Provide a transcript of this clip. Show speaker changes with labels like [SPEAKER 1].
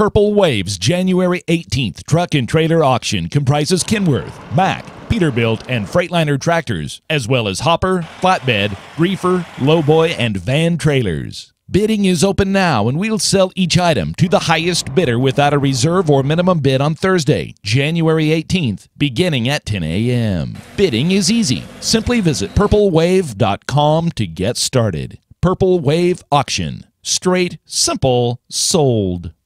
[SPEAKER 1] Purple Wave's January 18th truck and trailer auction comprises Kenworth, Mack, Peterbilt and Freightliner tractors, as well as hopper, flatbed, reefer, lowboy, and van trailers. Bidding is open now, and we'll sell each item to the highest bidder without a reserve or minimum bid on Thursday, January 18th, beginning at 10 a.m. Bidding is easy. Simply visit purplewave.com to get started. Purple Wave Auction. Straight, simple, sold.